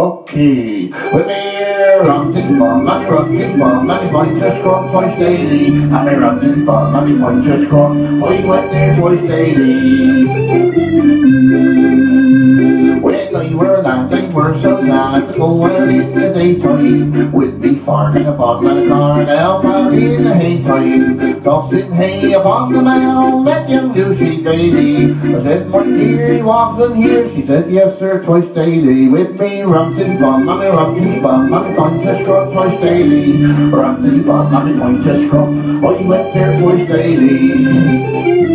Okay, with me rumty bum, money point to scrum twice daily. And me rumty bum, money point to scrum, I went there twice daily. When I were a lad, I were so glad to go out in the daytime, with me farm and a bottle and a car, help out in the haytime. Tossing hay upon the mound, met young Lucy Bailey. I said, my dear, you often here? She said, yes sir, twice daily. With me rumty bum, money point to scrum twice daily. Rumty bum, money point to scrum, I went there twice daily.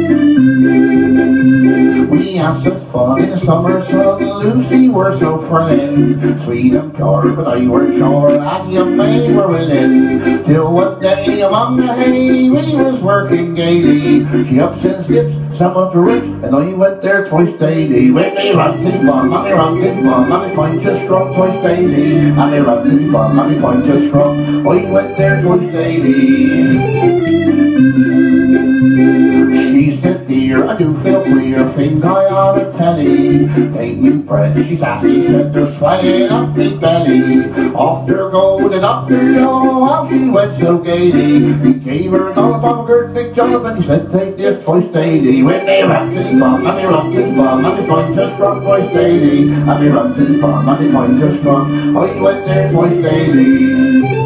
We had such fun in the summer sun, Lucy were so friendly, sweet and pure, but I were sure that young maid were winning. Till one day among the hay we was working gaily, she ups and slips some of the ribs, and I went there twice daily. With me rumty bum, money point to scrum twice daily. And me rumty bum, money point to scrum, I went there twice daily. She said, dear, I do feel queer, think I ought to tell ye. Take me bread, she sat me, said there's flying up me belly. Off there go the Dr. Joe, off she went so gaily. He gave her an olive of a good thick job, and he said, take this twice daily. With me rumty bum, money point to scrum twice daily. And me rumty bum, money point to scrum, I went there twice daily.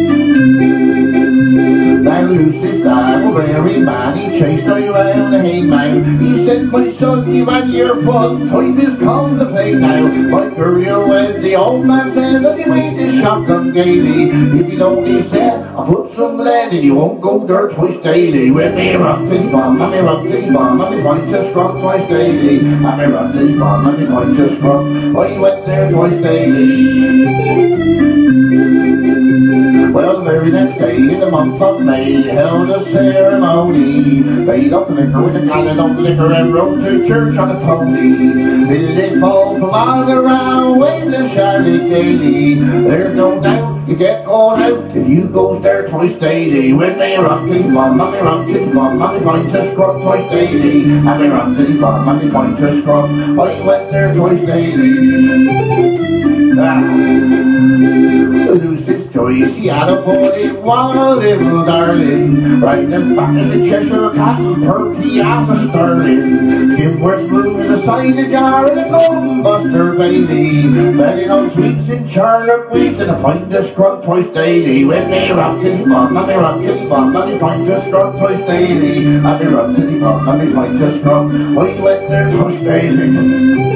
Now Lucy's dad was very mad, he chased her round the haymow. He said, my son, you've had your fun, time has come to play now. My girl, you went, the old man said, as he waved his shotgun gaily. If you don't, he said, I'll put some lead and you won't go there twice daily. With me rumty bum, money point to scrum twice daily. And me rumty bum, money point to scrum, I went there twice daily. Well, the very next day in the month of May held a ceremony. Paid off the liquor with a gallon of liquor and rode to church on a pony. Village folk from all around waved the shouted gaily. There's no doubt you get called out if you goes there twice daily. With me rumty bum, money point to scrum twice daily. And me rumty bum, money point to scrum, I went there twice daily. Lucy's choice, she had a boy, what a little darling. Right and fat as a Cheshire cat and perky as a sterling. Skin were smooth as a cider jar and a golden buster baby. Feeding on sweets and charlotte weeks and a pint of scrum twice daily. With me rumty bum, money point to scrum twice daily. And me rumty bum, money point to scrum, I went there twice daily.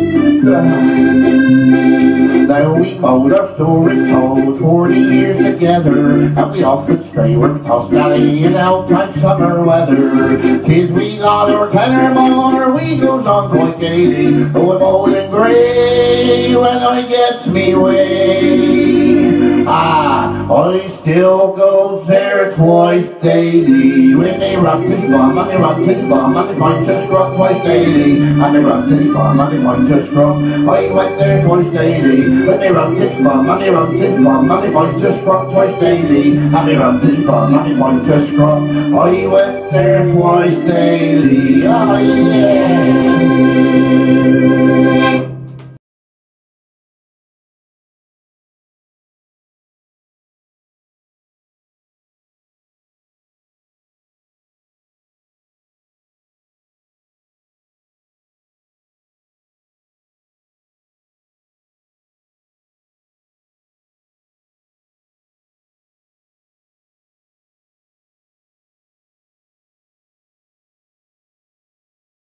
Now we mowed our stories told 40 years together, and we often stray where we tossed alley in outtime summer weather. Kids, we got our 10 or more, we goes on quite gaily, going old and grey when I gets me way. I still goes there twice daily. With me rumty bum, money point to scrum twice daily. And me rumty bum, money point to scrum, I went there twice daily. With me rumty bum, money point to scrum twice daily. And me rumty bum, money point to scrum, I went there twice daily.